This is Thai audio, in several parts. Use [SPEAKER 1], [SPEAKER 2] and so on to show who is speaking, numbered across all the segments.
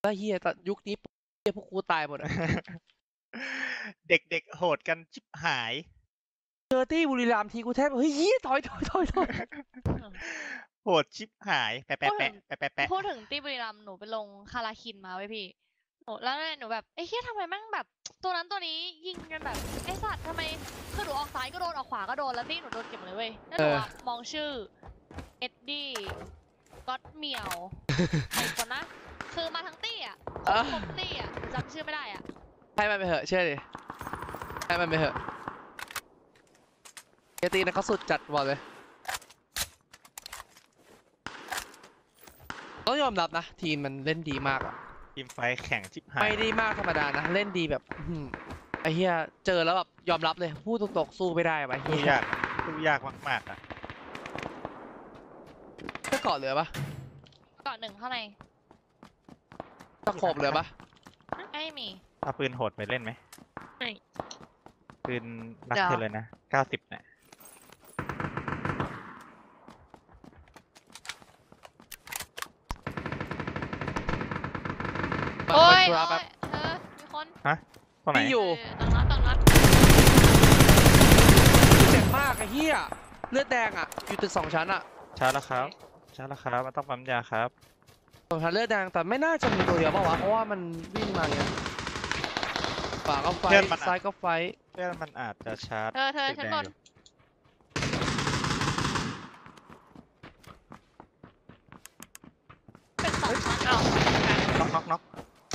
[SPEAKER 1] ถ้าเฮียตอนยุคนี้เฮียพวกกูตายหมดอะ
[SPEAKER 2] เด็กๆโหดกันชิบหาย
[SPEAKER 1] เจอตี้บุรีรัมย์ทีกูแทบเฮ้ยเฮียถอย
[SPEAKER 2] โหดชิบหายแปะแปะแปะแปะแปะแปะ
[SPEAKER 3] พูดถึงตีบุรีรัมย์หนูไปลงคาราคินมาไว้พี่แล้วหนูแบบไอ้เฮียทำไมแม่งแบบตัวนั้นตัวนี้ยิงกันแบบไอ้สัตว์ทำไมคือหนูออกซ้ายก็โดนออกขวาก็โดนแล้วตี้หนูโดนเก็บหมดเลยเว้ยแล้วหนูอะมองชื่อเอ็ดดี้ก็อตเหมียวไอ้คนนะคือมาทั้งตี้อ่ะครบตี้อ่ะจำชื่อไม่ได้อ่ะ
[SPEAKER 1] ให้มันไปเถอะเชื่อดิให้มันไปเถอะเฮียตีนะเขาสุดจัดบอกเลยต้องยอมรับนะทีมมันเล่นดีมากอะ
[SPEAKER 2] ทีมไฟแข่งชิบหาย
[SPEAKER 1] ไม่ได้มากธรรมดานะเล่นดีแบบไอ้เฮียเจอแล้วแบบยอมรับเลยพูดตรงๆสู้ไม่ได้วะเฮี
[SPEAKER 2] สู้ยากมากๆอ่ะ
[SPEAKER 1] จะเกาะเหลือปะ
[SPEAKER 3] ก่อนหนึ่งข้างใน
[SPEAKER 1] ตะโขบเหลือปะ
[SPEAKER 3] ไม่มี
[SPEAKER 2] เอาปืนโหดไปเล่นไหม
[SPEAKER 3] ไม่
[SPEAKER 2] ปืนรักเธอเลยนะ90เนี่ย
[SPEAKER 3] โอ้ย
[SPEAKER 1] ธุระ
[SPEAKER 3] โอ้
[SPEAKER 1] แป๊
[SPEAKER 3] ย
[SPEAKER 1] บ
[SPEAKER 3] มีคน
[SPEAKER 2] ตรงไหน
[SPEAKER 1] พี่อยู่
[SPEAKER 3] ตรงนัด
[SPEAKER 1] เจ็บมากไอ้เฮียเลือดแดงอ่ะอยู่ตึก2 ชั้นอ่ะ
[SPEAKER 2] ช้าแล้วครับมันต้องปั๊มยาครับ
[SPEAKER 1] 2 ชั้นเลือดแดงแต่ไม่น่าจะมีตัวเดียวป่าวะเพราะว่ามันวิ่งมาเงี้ยขวาก็ไฟซ้ายก็ไฟ
[SPEAKER 2] เพื่อนมันอาจจะชาร์จ
[SPEAKER 3] เธอชั้นบนเป็น2 ชั้นเอา
[SPEAKER 2] น็อก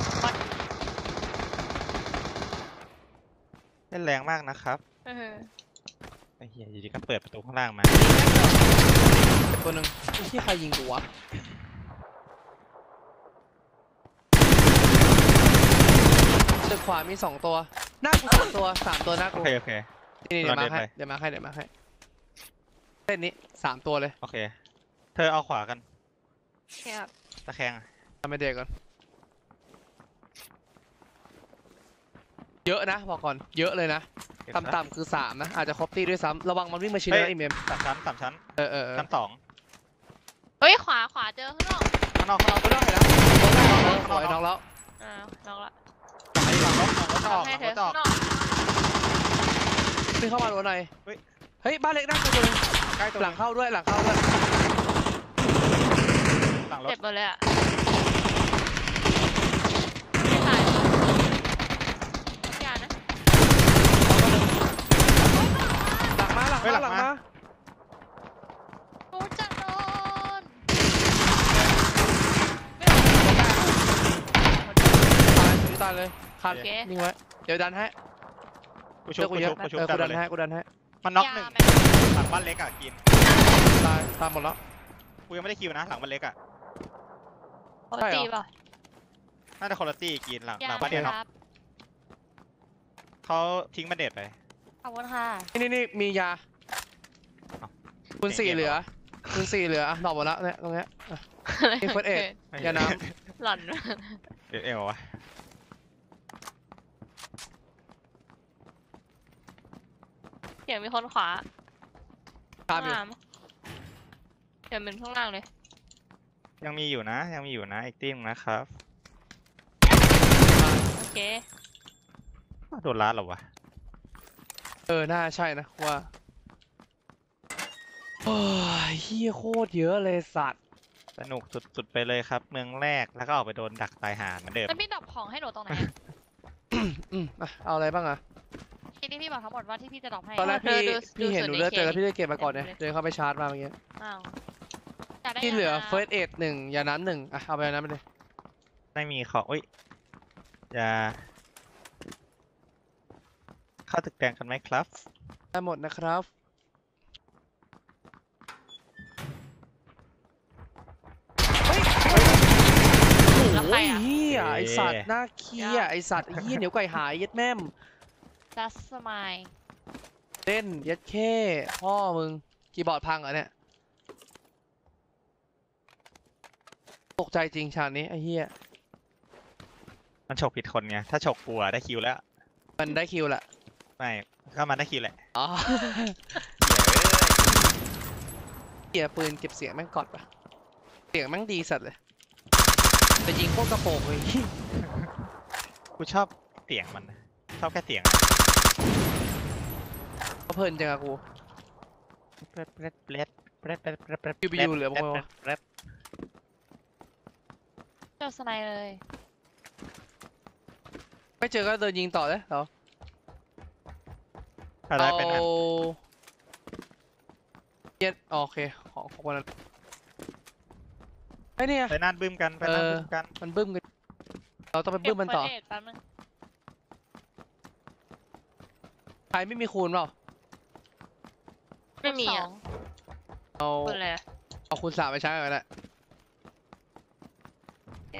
[SPEAKER 2] เล่นแรงมากนะครับไอ้เหี้ยอยู่ดีก็เปิดประตูข้างล่างมา
[SPEAKER 1] ตัวหนึ่งที่ใครยิงกูวะตึกขวามี2 ตัวหน้ากู2 ตัว3 ตัวหน้า
[SPEAKER 2] โอ
[SPEAKER 1] กู
[SPEAKER 2] เค
[SPEAKER 1] นี่
[SPEAKER 2] เรา
[SPEAKER 1] เดี๋ยวมา
[SPEAKER 2] เดินไป
[SPEAKER 1] ให้เดี๋ยวมาให้เส้นนี้3 ตัวเลย
[SPEAKER 2] โอเคเธอเอาขวากัน
[SPEAKER 3] ครับ
[SPEAKER 2] ตะแคง
[SPEAKER 1] ทำไปเด็กก่อนเยอะนะบอกก่อนเยอะเลยนะ
[SPEAKER 2] เก็บ
[SPEAKER 1] ต่ำๆคือ3นะอาจจะครบตีด้วยซ้ำระวังมันวิ่งมาชิดนะไอเมม
[SPEAKER 2] สามชั้น ชั้น
[SPEAKER 3] เฮ้ยขวาเจอข้างนอก
[SPEAKER 2] 2ข้างนอก
[SPEAKER 1] ไม่ต้องเห็นแล้วสวยน้องแล้ว
[SPEAKER 3] น้องละ
[SPEAKER 2] หลังรถออก
[SPEAKER 3] ให้เธอ
[SPEAKER 2] ออ
[SPEAKER 3] ข้าก งนอก
[SPEAKER 1] วิ่งเข้ามาดูหน่อย เฮ้ยบ้านเล็กนั่งตัวนึง
[SPEAKER 2] ใกล้ตัว
[SPEAKER 1] หลังเข้าด้วย
[SPEAKER 2] หลังร
[SPEAKER 3] เจ็
[SPEAKER 2] ถ
[SPEAKER 3] บหมดเลยอ่ะไม่ตายอย่านะ
[SPEAKER 1] หลังมา
[SPEAKER 3] กูจะโดน
[SPEAKER 1] ตายเลยขาดนิ่งไว้เดี๋ยวดันให้
[SPEAKER 2] กูชุบ
[SPEAKER 1] กูดันให้
[SPEAKER 2] มันน็อกหนึ่งหลังบ้านเล็กอ่ะกิน
[SPEAKER 1] ตายหมดแล้ว
[SPEAKER 2] กูยังไม่ได้คิวนะหลังบ้านเล็กอ่ะ
[SPEAKER 3] ปกติป่ะ
[SPEAKER 2] น่าจะคุณภาพกินหลัง
[SPEAKER 3] ยา
[SPEAKER 2] บ้านเดียว
[SPEAKER 3] ค
[SPEAKER 2] เนาะ
[SPEAKER 3] รับ
[SPEAKER 2] เขาทิ้งมาเด็ดไป
[SPEAKER 3] ขอบคุณค่ะ
[SPEAKER 1] นี่มียาคุณ4เหลือดอกหมดแล้วเนี่ยตรงเนี้ยมีเฟิร์สเอ็ดยาน้
[SPEAKER 3] หล่อน
[SPEAKER 2] เอววะ
[SPEAKER 3] เสียงมีคนขวา
[SPEAKER 1] ำตามอยู่
[SPEAKER 3] เสียงเป็นข้างล่างเลย
[SPEAKER 2] ยังมีอยู่นะอีกทีมนะครับ
[SPEAKER 3] โอเค
[SPEAKER 2] โดนล้าหรอวะ
[SPEAKER 1] น่าใช่นะว่าโอ้ยเฮียโคตรเยอะเลยสัตว์
[SPEAKER 2] สนุกสุดๆไปเลยครับ เมืองแรกแล้วก็ออกไปโดนดักตายหาเหมือนเดิม
[SPEAKER 3] แล้วพี่ดรอปของให้หนูตรงไหน
[SPEAKER 1] เอาอะไรบ้างอะ
[SPEAKER 3] ที่พี่บอกทั้งหมดว่าที่พี่จะดรอปให้
[SPEAKER 1] ตอนแรกพี่เห็นหนูเลือดเจอแล้วพี่ได้เก็บมาก่อนเนี่ย
[SPEAKER 3] เลย
[SPEAKER 1] เดินเข้าไปชาร์จมาเมื่อกี้
[SPEAKER 3] อ้าว
[SPEAKER 1] ที่เหลือเฟิร์สเอ็ด1ยาน้ำ1เอาไปยาน้ำไปเลย
[SPEAKER 2] ไม่มีของอุ้ยอย่าเข้าตึกแดงกันไหมครับ
[SPEAKER 1] ได้หมดนะครับโอ้ยเฮียไอสัตว์น่าเคี้ยไอสัตว์เฮียเหนียวไก่หายเย็ดแม่ม
[SPEAKER 3] จัสมาย
[SPEAKER 1] เล่นเย็ดแค่พ่อมึงคีย์บอร์ดพังเหรอเนี่ยตกใจจริงฉากนี้ไอเฮีย
[SPEAKER 2] มันฉกผิดคนไงถ้าฉกกลัวได้คิวแล้ว
[SPEAKER 1] มันได้คิวแหละ
[SPEAKER 2] ไม่ก็มันได้คิวแหละ
[SPEAKER 1] อ๋อเฮียปืนเก็บเสียงแม่งกอดปะเสียงแม่งดีสัตว์เลยแต่ยิงโคตรกระโปรงเลย
[SPEAKER 2] กูชอบเสียงมันนะชอบแค่เสียง
[SPEAKER 1] เพลินจังอะกู
[SPEAKER 2] เปร็ดเปร็ดเปร็ดเปร็ดเปร็ดเปร็ดเปร็ด
[SPEAKER 1] คิวบิวเหลือบ้างไหมวะ
[SPEAKER 2] เปร็ด
[SPEAKER 3] เจอสไนเลย
[SPEAKER 1] ไม่เจอก็เดินยิงต่อเลยเหรอ
[SPEAKER 2] อะไรเป็นอัน
[SPEAKER 1] เย็ดโอเคของคนนั้นไอ้เนี่ย
[SPEAKER 2] ไปนั่นบึ้มกันไปนั่นบึ้มกัน
[SPEAKER 1] มันบึ้มกันเราต้องไปบึ้มมันต่อ
[SPEAKER 3] เก็บ first aid แป๊บนึง
[SPEAKER 1] ใครไม่มีคูณเปล่า
[SPEAKER 4] ไม่มี
[SPEAKER 3] ส
[SPEAKER 4] อ่ะ
[SPEAKER 3] อง
[SPEAKER 1] เอา
[SPEAKER 4] คนเลย
[SPEAKER 1] เอาคูณ3ไปใช้กันแหละ
[SPEAKER 4] โอเค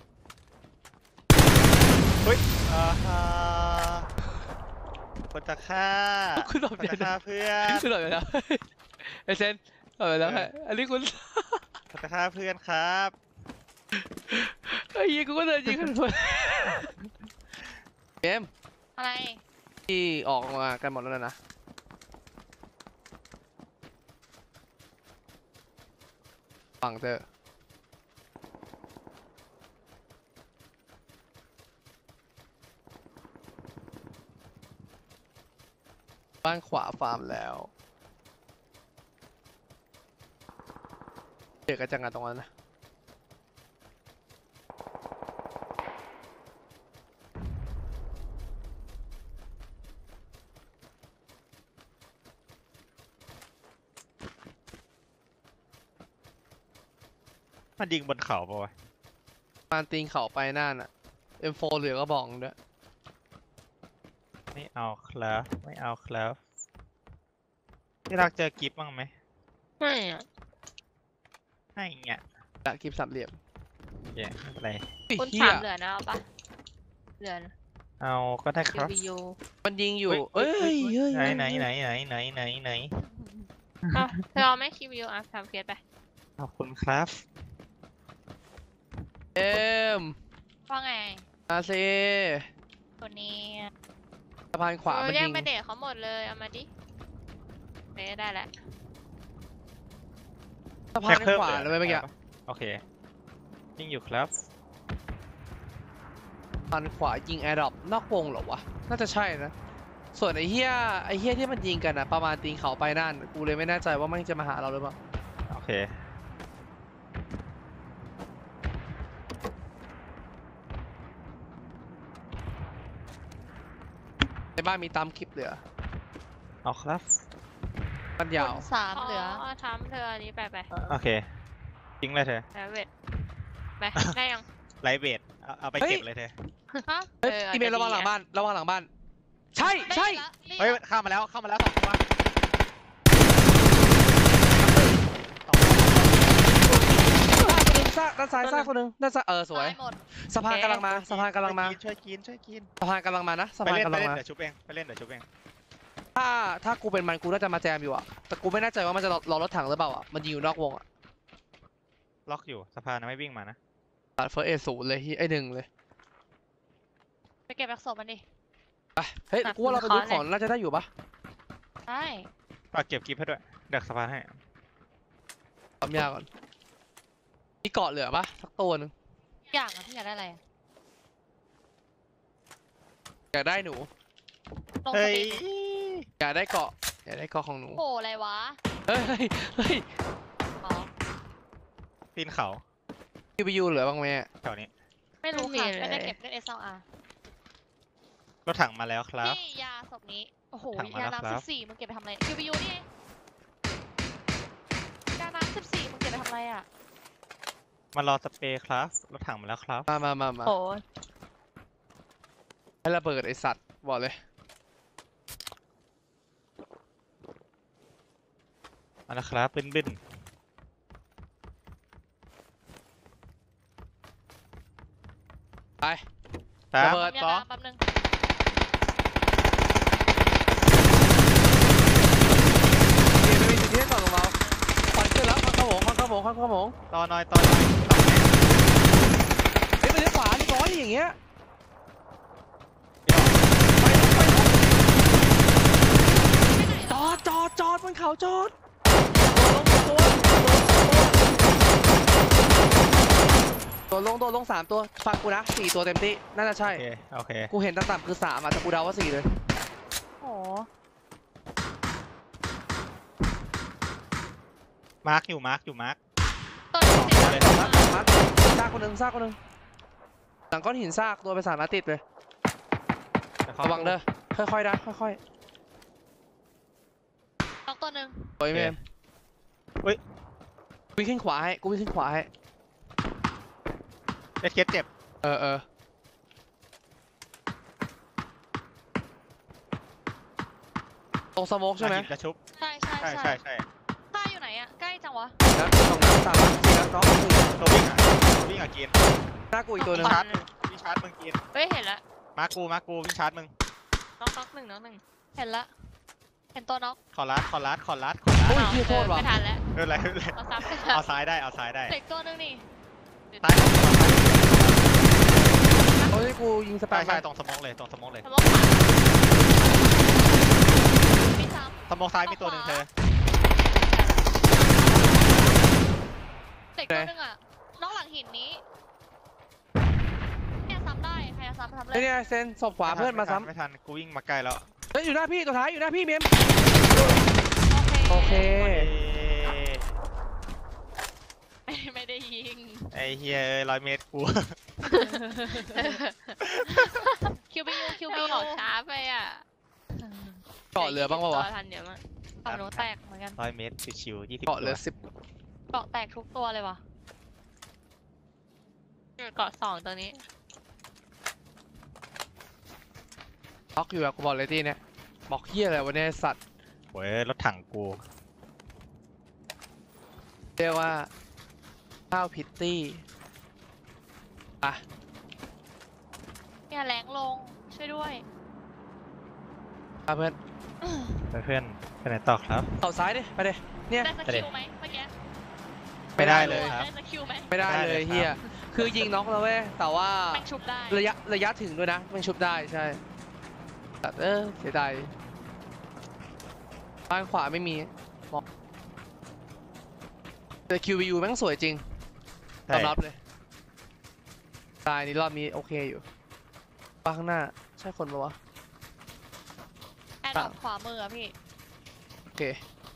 [SPEAKER 2] คนจะฆ่า
[SPEAKER 1] คุณตอบ
[SPEAKER 2] คน
[SPEAKER 1] เดี๋ยว
[SPEAKER 2] จะฆ่า
[SPEAKER 1] นะ
[SPEAKER 2] เพื่อน
[SPEAKER 1] คุณตอบเดี๋ยวนะไอเซนตอบเดี๋ยวนะอันนี้คุณ
[SPEAKER 2] คนจะฆ่าเพื่อนครับ
[SPEAKER 1] ไอ้ยี่กูก็เดินยิงกันหมดเกม
[SPEAKER 3] อะไร
[SPEAKER 1] ที่ออกมากันหมดแล้วนะฝั่งเธอบ้านขวาฟาร์มแล้วเจอกันจังกันตรงนั้นนะ
[SPEAKER 2] มันยิงบนเขาปะวะ
[SPEAKER 1] ปานตีนเขาไปน่านอ่ะ M4 เหลือก็บอกด้วย
[SPEAKER 2] ไม่เอาครับไม่เอาครับที่รักเจอกิฟต์บ้างไหม
[SPEAKER 4] ไม่อ่ะ
[SPEAKER 2] ให้เงี้ย
[SPEAKER 1] ละคลิปสามเหลี่ยม
[SPEAKER 2] โอเคไม่เป็นไร
[SPEAKER 4] คุณ
[SPEAKER 1] เหี้
[SPEAKER 4] ถาย มเหลือนะเอาปะเหลือนะ
[SPEAKER 2] เอาก็ได้ครับ
[SPEAKER 4] วิว
[SPEAKER 1] มันยิงอยู่
[SPEAKER 2] เฮ้
[SPEAKER 1] เอ้
[SPEAKER 2] ย
[SPEAKER 1] ยเฮ้ย
[SPEAKER 2] ไหนไหน
[SPEAKER 4] อ่ะเธอเอาไหมคิววิวอ่ะทำเฟียสไป
[SPEAKER 2] ขอบคุณครับ
[SPEAKER 1] เอ็ม
[SPEAKER 3] ว่าไง
[SPEAKER 1] อาเซ
[SPEAKER 3] คนนี้
[SPEAKER 1] สะพานขวามัน
[SPEAKER 4] แย
[SPEAKER 1] ยิ
[SPEAKER 4] ก
[SPEAKER 1] ง
[SPEAKER 4] ไปเด็กเขาหมดเลยเอามาดิเได้แล้ว
[SPEAKER 1] สะพานขวาเลยเมื่อกี้
[SPEAKER 2] โอเคยิงอยู่ครับ
[SPEAKER 1] สะพานขวายิงแอร์ดรอปนอกวงเหรอวะ น่าจะใช่นะ ส่วนไอ้เฮียที่มันยิงกันอะประมาณตีนเขาไปนั่น กูเลยไม่แน่ใจว่ามันจะมาหาเราหรือเปล่า
[SPEAKER 2] โอเค
[SPEAKER 1] ในบ้านมีตามคลิปเหลือ
[SPEAKER 2] เอาครับ
[SPEAKER 1] บ้านยาว
[SPEAKER 3] สามเหลือ
[SPEAKER 4] ทำเธออันนี้ไปไป
[SPEAKER 2] โอเคยิงเลยเธอ
[SPEAKER 4] แล้วเวทไปได้ยัง
[SPEAKER 2] ไลท์เบดเอาไป
[SPEAKER 1] เฮ้ย
[SPEAKER 2] เก็บเลยเธอ
[SPEAKER 3] ฮะ
[SPEAKER 1] เฮ้ย
[SPEAKER 4] อาจ
[SPEAKER 1] อีเมล
[SPEAKER 4] จ
[SPEAKER 1] ระวังหลัง
[SPEAKER 4] ดี
[SPEAKER 1] บ้านระวังหลังบ้าน ใช่
[SPEAKER 3] ได้
[SPEAKER 1] ใช่
[SPEAKER 3] ละได้ละ
[SPEAKER 2] เฮ้ยเข้ามาแล้ว2 ตัว
[SPEAKER 1] ด้านซ้ายซ้ายคนหนึ่งด้านซ้ายสวย
[SPEAKER 3] ตายหมด
[SPEAKER 1] สะพานกำลังมาสะพานกำลังมา
[SPEAKER 2] ช่วยกิน
[SPEAKER 1] สะพานกำลังมานะสะ
[SPEAKER 2] ไป
[SPEAKER 1] พาน
[SPEAKER 2] เล่น
[SPEAKER 1] กำ
[SPEAKER 2] ไป
[SPEAKER 1] ลัง
[SPEAKER 2] เล่น
[SPEAKER 1] มา
[SPEAKER 2] เดี๋ยวชุบเองไปเล่นเดี๋ยวชุบเอง
[SPEAKER 1] ถ้ากูเป็นมันกูน่าจะมาแจมอยู่อะแต่กูไม่แน่ใจว่ามันจะรอรถถังหรือเปล่าอะมันยิงอยู่นอกวงอะ
[SPEAKER 2] ล็อกอยู่สะพานนะไม่วิ่งมานะ
[SPEAKER 1] ตัดเฟิร์สเอศูนย์เลยไอ้หนึ่งเลย
[SPEAKER 3] ไปเก็บแบ็กศพมันดิ
[SPEAKER 1] ไปเฮ้ยกูว่าเราไปดูของน่าจะได้อยู่ปะ
[SPEAKER 3] ได้
[SPEAKER 2] ฝากเก็บกิฟต์ให้ด้วยดักสะพานให้
[SPEAKER 1] ความยากก่อนมีเกาะเหลือปะสักตัวหนึง
[SPEAKER 3] อย่างอะพี่อยากได้อะไรอะ
[SPEAKER 1] อยากได้หนู
[SPEAKER 3] ลงส
[SPEAKER 2] เฮ้ย
[SPEAKER 3] ปีด
[SPEAKER 1] อยากได้เกาะอยากได้เกาะของหนู
[SPEAKER 3] โอ้อะไรวะ
[SPEAKER 1] เฮ้ยเฮ้ย
[SPEAKER 3] อ๋อ
[SPEAKER 2] ปีนเขา
[SPEAKER 1] คิวบิยูเหลือบ้างไหมอะ
[SPEAKER 2] แถวนี้
[SPEAKER 3] ไม่รู้
[SPEAKER 4] ไม่
[SPEAKER 3] ค่ะ
[SPEAKER 4] มี
[SPEAKER 3] ไม่ได้
[SPEAKER 4] เลย
[SPEAKER 3] เก็บเล่น SLR
[SPEAKER 2] รถถังมาแล้วครับ
[SPEAKER 3] นี่ยาศพนี้ โอ้โห
[SPEAKER 2] ถังมา
[SPEAKER 3] ยา
[SPEAKER 2] แล้วครั
[SPEAKER 3] น้ำ
[SPEAKER 2] บ
[SPEAKER 3] 14มึงเก็บไปทำอะไรคิวบิยูนี่ไงยาน้ำ14มึงเก็บไปทำอะไรอ่ะ
[SPEAKER 2] มารอสเปรย์ครับรถถังมาแล้วครับ
[SPEAKER 1] มา
[SPEAKER 4] โอ้
[SPEAKER 1] ให้ระเบิดไอสัตว์บอกเลย
[SPEAKER 2] มาแล้วครับบึ้น
[SPEAKER 1] ไป
[SPEAKER 2] ตาม
[SPEAKER 1] ระเบิด
[SPEAKER 3] ยา
[SPEAKER 2] สอง
[SPEAKER 3] น้ำแป๊บนึง
[SPEAKER 1] เกมไม่มีสิทธิ์ให้ก่อนของเราควันขึ้นแล้วควันเข้าโหมควันเข้าโหมควันเข้าโหม
[SPEAKER 2] ต่อหน่อยต่อหน่อย
[SPEAKER 1] เฮ้ยไปเลี้ยวขวาเรียบร้อยอย่างเงี้ย
[SPEAKER 2] เดี๋ยว
[SPEAKER 1] จอดบนเขาจอดตัวโดนลง3 ตัวฟังกูนะ4 ตัวเต็มที่น่าจะใช่
[SPEAKER 2] โอเค
[SPEAKER 1] กูเห็นต่ำๆคือ3แต่กูเดาว่า4เลย
[SPEAKER 3] โอ้
[SPEAKER 2] มาร์กอยู่
[SPEAKER 3] ตัวนี้ติด
[SPEAKER 2] เลย
[SPEAKER 3] แล้ว
[SPEAKER 1] มาซากคนหนึ่งหลังก้อนหินซากตัวไป3 นัดติดเลยระวังเด้อค่อยๆนะค่อย
[SPEAKER 3] น็อกตัวหนึ่ง
[SPEAKER 1] ๆโอ้ยเมมกูวิ่งขึ้นขวาให้
[SPEAKER 2] เอสเคสเจ็บ
[SPEAKER 1] ตรงสโมกใช่ไหม
[SPEAKER 2] จะชุบ
[SPEAKER 3] ใช่ ข้าอยู่ไหนอะใกล้จังวะ
[SPEAKER 1] นะตรงนั้น3 นัด4 นัดน้อง
[SPEAKER 2] ตัววิ่งอ่ะกิน
[SPEAKER 1] หน้ากูอีกตัวหนึง
[SPEAKER 2] วิ่งชาร์จมึงกิน
[SPEAKER 4] เฮ้ยเห็นละ
[SPEAKER 2] มาร์กูวิ่งชาร์จมึง
[SPEAKER 4] น้องหนึ่งน้องหนึ่ง
[SPEAKER 3] เห็นละเห็นตัวน็อก
[SPEAKER 2] ขอลัด
[SPEAKER 1] โอ้ยพี่โทษว่ะ
[SPEAKER 4] ไม่ทันแล้ว
[SPEAKER 2] ไม่เป็นไร
[SPEAKER 4] เราซ้ำไป
[SPEAKER 2] เอาซ้ายได้
[SPEAKER 3] เหล็กตัวหนึงนี่
[SPEAKER 2] ซ้าย
[SPEAKER 1] โอ้ยกูยิงสแปม
[SPEAKER 2] ใช่ตรงสมองเลย
[SPEAKER 4] สมองขวามีซ้
[SPEAKER 2] สมองซ้ายมีตัวหนึ่งเธอ
[SPEAKER 3] เหล็กตัวหนึงอะน้องหลังหินนี้เนี่ยซ้ำได้ใครจะซ้ำเล
[SPEAKER 1] เนี่ย
[SPEAKER 3] ย
[SPEAKER 1] เซนศพขวาเพื่อนมาซ้
[SPEAKER 2] ไม่ทันกูวิ่งมาใกล้แล้ว
[SPEAKER 1] ำเฮ้ยอยู่หน้าพี่ตัวท้ายอยู่หน้าพี่เมม
[SPEAKER 3] โอเค
[SPEAKER 4] ไม่ได้ยิง
[SPEAKER 2] ไอ้เฮีย100 เมตรกู
[SPEAKER 3] คิวบียู
[SPEAKER 4] เราออกช้าไปอ่ะ
[SPEAKER 1] เกาะเรือบ้างปะวะ
[SPEAKER 4] ทันเดี๋ยวมั้ง
[SPEAKER 3] ฝั่งโน้นแตกเหมือนกัน
[SPEAKER 2] 100 เมตรชิวๆ20
[SPEAKER 1] เกาะเรือ10
[SPEAKER 3] เกาะแตกทุกตัวเลยวะ
[SPEAKER 4] เกาะ2ตัวนี้
[SPEAKER 1] ล็อกอยู่อะกูบอกเลยที่เนี่ยบอกเฮียอะไรวะเนี่ยสัตว์
[SPEAKER 2] โว้ยรถถังกู
[SPEAKER 1] เรียกว่าข้าวพิตตี้อ่ะ
[SPEAKER 3] เนี่ยแรงลงช่วยด้วย
[SPEAKER 1] มาเพื่อน
[SPEAKER 2] เพื่อนไปไหนต่อครับ
[SPEAKER 1] เอาซ้ายดิไปดิเนี่ย
[SPEAKER 3] ได้สกิลไหมเมื่อกี้
[SPEAKER 2] ไม่ได้เลยครับ
[SPEAKER 3] ได้สกิลไหม
[SPEAKER 1] ไม่ได้
[SPEAKER 2] ไม่ได้
[SPEAKER 1] เล
[SPEAKER 2] เลย ย
[SPEAKER 1] เฮีย
[SPEAKER 2] ครับ
[SPEAKER 1] คือยิงน็อกแล้วเว้ยแต่ว่า
[SPEAKER 3] แม่งชุบได้
[SPEAKER 1] ระยะถึงด้วยนะมันชุบได้ใช่แต่เสียดายบ้านขวาไม่มีมองแต่ QVU แม่งสวยจริงยอมรับเลยตายนี่รอบนี้โอเคอยู่บ้านข้างหน้าใช่คนปะวะ
[SPEAKER 3] แอดดอกขวามืออะพี่
[SPEAKER 1] โอเค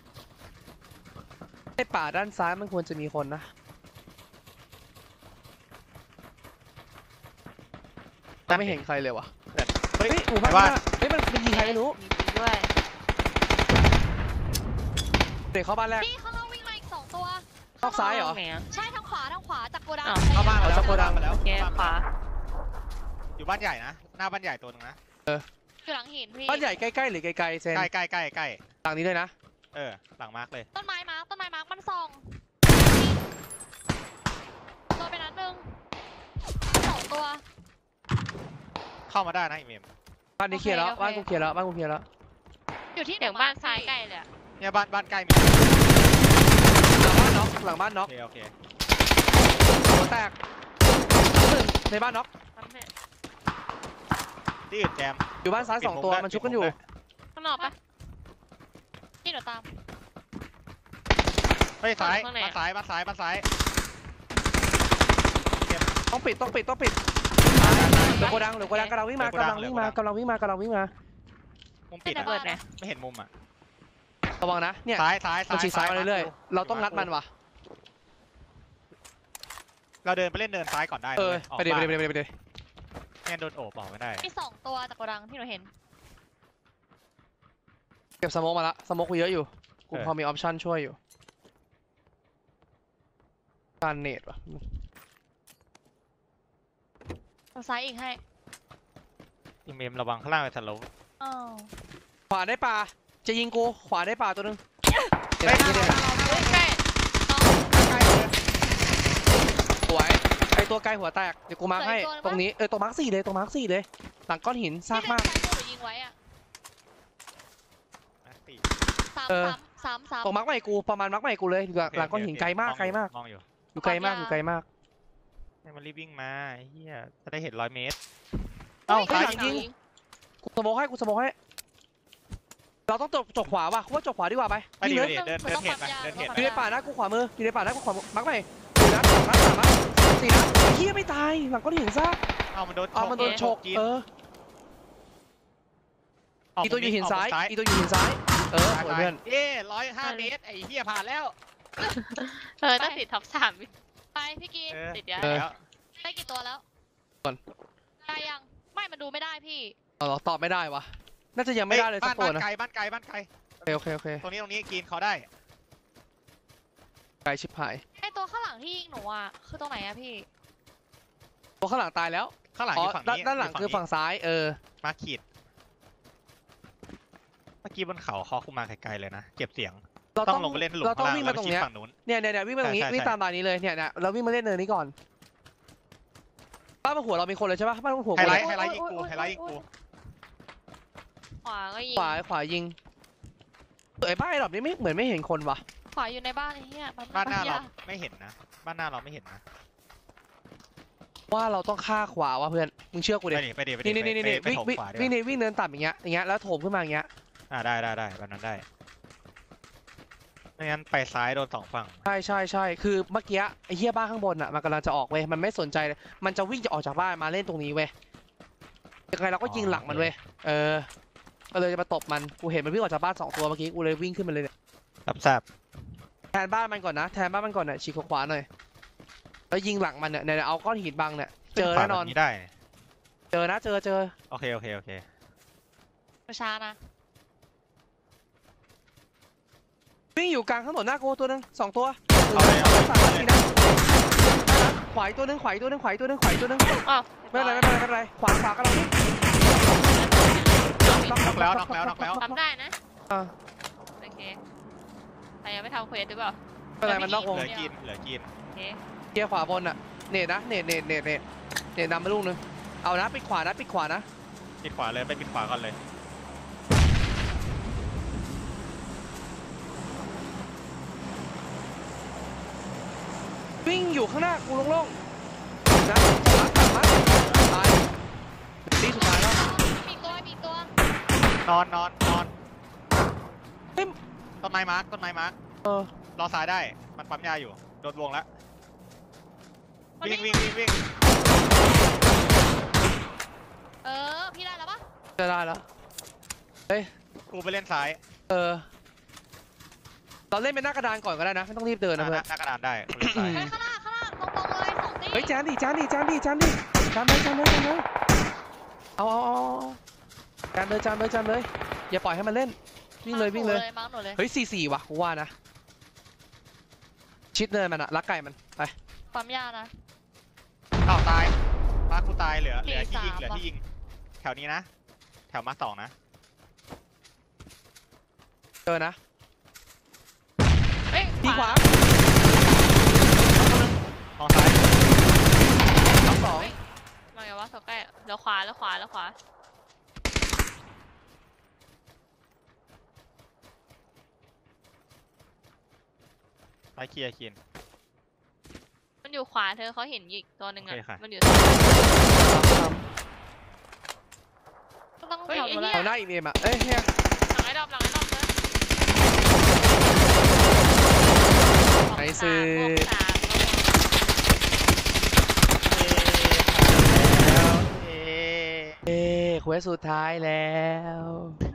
[SPEAKER 1] ไอ้ป่าด้านซ้ายมันควรจะมีคนนะแต่ไม่เห็นใครเลยวะ
[SPEAKER 2] เฮ้ย
[SPEAKER 1] หมู่บ้าน
[SPEAKER 2] บ้าน
[SPEAKER 1] เฮ้ยมันยิงใครไม่รู้
[SPEAKER 4] มีจริงด้วย
[SPEAKER 1] เด็กเข้าบ้านแรก
[SPEAKER 3] พี่ข้างนอกวิ่งมาอีก2 ตัว
[SPEAKER 1] นอกซ้ายเหรอ
[SPEAKER 4] ไหนอะ
[SPEAKER 3] ใช่ทางขวาจากโกดัง
[SPEAKER 4] อ้าว
[SPEAKER 2] เข้าบ้าน
[SPEAKER 1] เอาจากโกดัง
[SPEAKER 2] มาแล้ว
[SPEAKER 4] โอเคขวา
[SPEAKER 2] อยู่บ้านใหญ่นะ หน้าบ้านใหญ่ตัวนึงนะ
[SPEAKER 3] อยู่หลังหินพี่
[SPEAKER 1] บ้านใหญ่ใกล้ๆหรือไกลๆเซน
[SPEAKER 2] ใกล้
[SPEAKER 1] หลังนี้เลยนะ
[SPEAKER 2] หลังมาร์กเลย
[SPEAKER 3] ต้นไม้มาร์กมันส่องโดนไปนัดหนึ่ง2 ตัว
[SPEAKER 2] เข้ามาได้นะอีเมม
[SPEAKER 1] บ้านนี้เคลียร์แล้ว
[SPEAKER 3] โอเค
[SPEAKER 1] บ้านกูเคลียร์แล้วบ้านกูเคลียร์แล้ว
[SPEAKER 3] อยู่ที่
[SPEAKER 4] เดี๋ยวบ้านซ้ายใกล้เลยอะ
[SPEAKER 2] เนี่ยบ้านใกล้มี
[SPEAKER 1] หลังบ้านน็อก
[SPEAKER 2] โอเค
[SPEAKER 1] หัวแตกหนึ่งในบ้านน็อก
[SPEAKER 4] ซ้ำเนี่ย
[SPEAKER 2] ที่อื่นแจม
[SPEAKER 1] อยู่บ้านซ้าย2 ตัวมันชุบกันอยู่
[SPEAKER 4] ข้างนอกปะ
[SPEAKER 3] พี่เดี๋ยวตาม
[SPEAKER 2] เฮ้ยซ้าย
[SPEAKER 4] ข้างไหน
[SPEAKER 2] บ้าน
[SPEAKER 4] อะ
[SPEAKER 2] ซ้ายบ้านซ้ายบ้านซ้าย
[SPEAKER 1] ต้องปิดเหลือโกดังกำลังวิ่งมากำลังวิ่งมา
[SPEAKER 2] มุมปิด
[SPEAKER 3] แต่
[SPEAKER 2] อะ
[SPEAKER 3] เปิด
[SPEAKER 4] ไง
[SPEAKER 2] ไม่เห็นมุมอะ
[SPEAKER 1] ระวังนะเนี่ย
[SPEAKER 2] ซ้าย
[SPEAKER 1] มันฉีกซ้ายมาเรื่อยๆเราต้องงัดมันว่ะ
[SPEAKER 2] เราเดินไปเล่นเดินซ้ายก่อนได้
[SPEAKER 1] ไปดิ
[SPEAKER 2] งั้นโดนโอบบอกไม่ได้
[SPEAKER 3] มี2 ตัวจากโกดังที่หนูเห็น
[SPEAKER 1] เก็บสโมกมาละสโมกกูเยอะอยู่กูพอมีออปชั่นช่วยอยู่การเนตว่ะ
[SPEAKER 3] เอาซ้ายอีกให้
[SPEAKER 2] อีเมมระวังข้างล่างไปทะลุ
[SPEAKER 3] อ้าว
[SPEAKER 1] ขวาได้ปลาจะยิงกูขวาได้ปลาตัวนึง
[SPEAKER 2] เฮ้ย
[SPEAKER 4] ใกล้
[SPEAKER 2] ใกล้เลย
[SPEAKER 1] สวยไอตัวไกลหัวแตกเดี๋ยวกูมาร์คให้ตรงนี้ตรงมาร์ค4เลยหลังก้อนหินซากมาก
[SPEAKER 3] ที่เป็นซ้ายมือหนูยิงไว้อะ 3
[SPEAKER 1] ตรงมาร์คใหม่กูประมาณมาร์คใหม่กูเลยหลังก้อนหินไกลมาก
[SPEAKER 2] มองอยู่
[SPEAKER 1] อยู่ไกลมาก
[SPEAKER 2] ให้มันรีบวิ่งมาไอ้เฮียจะได้เห็น100 เมตร
[SPEAKER 1] เอ้า
[SPEAKER 3] ซ้า
[SPEAKER 1] ซ้าย ยยิงกูสโมกให้เราต้องจบขวาว่ะว่าจบขวาดีกว่าไป
[SPEAKER 2] ไปดิ
[SPEAKER 1] เลย
[SPEAKER 2] เดินเห็นไปเดินเห็น
[SPEAKER 1] อยู่ในป่านะกูขวามือมาร์คใหม่อยู่นะ2 นัด 3 นัดตีนะเฮียไม่ตายหลังก้อนหินซะ
[SPEAKER 2] เอามันโดน
[SPEAKER 1] เอามันโดนฉก
[SPEAKER 2] กิน
[SPEAKER 1] อีตัวอยู่หินซ้ายอีตัวอยู่หินซ้ายสวยเพื่อน
[SPEAKER 2] 105 เมตรไอ้เหี้ยผ่านแล้ว
[SPEAKER 4] ถ้าติดท็อป3
[SPEAKER 3] ไปพี่กีน
[SPEAKER 4] ติดยา
[SPEAKER 2] แล้ว
[SPEAKER 3] ได้กี่ตัวแล้ว
[SPEAKER 1] ก่อน
[SPEAKER 3] ได้ยังไม่มันดูไม่ได้พี่
[SPEAKER 1] เราตอบไม่ได้วะน่าจะยังไม่ได้เลยสักตัวนะ
[SPEAKER 2] บ้านไกล
[SPEAKER 1] โอเค
[SPEAKER 2] ตรงนี้กินเขาได้
[SPEAKER 1] ไกลชิบหาย
[SPEAKER 3] ไอตัวข้างหลังที่ยิงหนูอ่ะคือตรงไหนอะพี่
[SPEAKER 1] ตัวข้างหลังตายแล้ว
[SPEAKER 2] ข้างหลัง
[SPEAKER 1] อ๋
[SPEAKER 2] อ
[SPEAKER 1] อยู่
[SPEAKER 2] ฝั่งนี้
[SPEAKER 1] ด้านหลังคือฝั่งซ้าย
[SPEAKER 2] มาขีดเมื่อกี้บนเขาเคาะขึ้นมาไกลๆเลยนะเก็บเสียง
[SPEAKER 1] เรา
[SPEAKER 2] ต้
[SPEAKER 1] ต้
[SPEAKER 2] อ
[SPEAKER 1] อง ง
[SPEAKER 2] ลงไปเล่นหลุม
[SPEAKER 1] เราต้อง
[SPEAKER 2] ข้างล่าง
[SPEAKER 1] วิ่ง
[SPEAKER 2] แล้ว
[SPEAKER 1] มา
[SPEAKER 2] ไป
[SPEAKER 1] ตรง
[SPEAKER 2] ชิด
[SPEAKER 1] เนี้ย
[SPEAKER 2] ฝั่งนู้น
[SPEAKER 1] เนี่ยวิ่งมาตรงนี้
[SPEAKER 2] ใช่
[SPEAKER 1] วิ่งตามลายนี้เลยเนี่ยเราวิ่งมาเล่นเนินนี้ก่อนบ้านบนหัวเรามีคนเลยใช่ปะบ้านบนหัว
[SPEAKER 2] ไฮไลท์
[SPEAKER 1] คน
[SPEAKER 2] ไฮไลท์ยิงกูไฮไลท์ยิงกู
[SPEAKER 4] ขวาก็ยิง
[SPEAKER 1] ขวายิงไอ้บ้านไอ้ดอกนี้ไม่เหมือนไม่เห็นคนวะ
[SPEAKER 3] ขวาอยู่ในบ้านไอ้เหี้ย
[SPEAKER 2] บ้านหน้าเรา
[SPEAKER 3] ย
[SPEAKER 2] ไม่เห็นนะบ้านหน้าเราไม่เห็นนะ
[SPEAKER 1] ว่าเราต้องฆ่าขวาวะเพื่อนมึงเชื่อกู
[SPEAKER 2] ไป
[SPEAKER 1] ดิ
[SPEAKER 2] ดิไปดิ
[SPEAKER 1] นี่
[SPEAKER 2] ไปถมขวาดีก
[SPEAKER 1] วิ่งเนินต่ำอย่างเงี้ยแล้วโถมขึ้นมาอย่างเงี้ย
[SPEAKER 2] ได้แบบนั้นได้ไม่งั้นไปซ้ายโดนสองฝั่ง
[SPEAKER 1] ใช่คือเมื่อกี้ไอ้เหี้ยบ้านข้างบนอ่ะมันกำลังจะออกเว้ยมันไม่สนใจเลยมันจะวิ่งจะออกจากบ้านมาเล่นตรงนี้เว้ยยังไงเราก็ยิงหลังมันเว้ยก็เลยจะมาตบมันกูเห็นมันวิ่งออกจากบ้าน2 ตัวเมื่อกี้กูเลยวิ่งขึ้นมาเลยเนี่ย
[SPEAKER 2] รับทราบ
[SPEAKER 1] แทนบ้านมันก่อนนะฉีกขวาหน่อยแล้วยิงหลังมันเนี่ยเอาก้อนหินบังเนี่ยเจอแน่นอน
[SPEAKER 2] แบบนี้ได้
[SPEAKER 1] เจอนะเจอ
[SPEAKER 2] โอเค
[SPEAKER 3] ไม่ช้านะ
[SPEAKER 1] วิ่งอยู่กลางถนนหน้ากูตัวนึง2 ตัว
[SPEAKER 2] เอาเลย
[SPEAKER 1] สามนาทีนะขวาอีกตัวนึงขวาอีกตัวนึงไม่เป็นไรขวากับเรานี่
[SPEAKER 2] น็อกแล้ว
[SPEAKER 4] ทำได้นะ
[SPEAKER 1] อ่า
[SPEAKER 4] โอเคใครยังไม่ทำเควสหรือเปล่า
[SPEAKER 1] ไม่เป็นไรมันนอกวง
[SPEAKER 2] เหลือกิน
[SPEAKER 4] โอเค
[SPEAKER 1] เกียร์ขวาบนอ่ะเนตนะเนตนำไปลูกนึงเอานะปิดขวานะ
[SPEAKER 2] ปิดขวาเลยไปปิดขวาก่อนเลย
[SPEAKER 1] วิ่งอยู่ข้างหน้ากูโล่งๆนะมาตายตีสุดท้ายแล้ว
[SPEAKER 3] มีตัว
[SPEAKER 2] นอน
[SPEAKER 1] เฮ้ย
[SPEAKER 2] ต้นไม้มาร์กรอซ้ายได้มันปั๊มยาอยู่โดนวงแล้ววิ่ง
[SPEAKER 3] พี่ได้แล้วปะ
[SPEAKER 1] จะได้แล้ว
[SPEAKER 2] กูไปเล่นซ้าย
[SPEAKER 1] เราเล่นเป็นหน้ากระดานก่อนก็ได้นะไม่ต้องรีบเดินนะเพื่อน
[SPEAKER 2] หน้ากระดานได้กูเล่นซ้าย
[SPEAKER 3] เฮ้ยข้างหน้าตรงๆเลย2 ตี
[SPEAKER 1] เฮ้ยจานดิเอาจานเลยอย่าปล่อยให้มันเล่นวิ่งเลย
[SPEAKER 3] มาร์คหนูเลย
[SPEAKER 1] เฮ้ย4-4ว่ะกูว่านะชิดเนินมันอะรักไก่มันไป
[SPEAKER 3] ปั๊มยานะ
[SPEAKER 2] อ้าวตายมาร์คกูตายเหลือที่ยิง
[SPEAKER 3] 4-3
[SPEAKER 2] เหลือที่ยิงแถวนี้นะแถวมาร์ค2นะ
[SPEAKER 1] เจอนะ
[SPEAKER 4] เฮ้ย
[SPEAKER 1] ที่ขวา
[SPEAKER 2] ทางซ้าย
[SPEAKER 1] ทั้งสอง
[SPEAKER 4] มาไงวะโซใกล้แล้วขวา
[SPEAKER 2] ซ้ายเคลียร์คิน
[SPEAKER 4] มันอยู่ขวาเธอเขาเห็นอีกตัวหนึ่ง
[SPEAKER 2] โอเคค่ะ
[SPEAKER 4] มันอยู่
[SPEAKER 3] ต้อง
[SPEAKER 4] เฮ้ย
[SPEAKER 3] แถว
[SPEAKER 4] ไอ้
[SPEAKER 3] หนู
[SPEAKER 4] เหี้
[SPEAKER 3] แล้
[SPEAKER 4] ย
[SPEAKER 1] เอาหน้าอีเมมอะเอ้ยเฮีย
[SPEAKER 4] หลังไอ้ดอกเธอ
[SPEAKER 1] ไอซื้อ
[SPEAKER 2] เอ๊ะ
[SPEAKER 1] เควสสุดท้ายแล้ว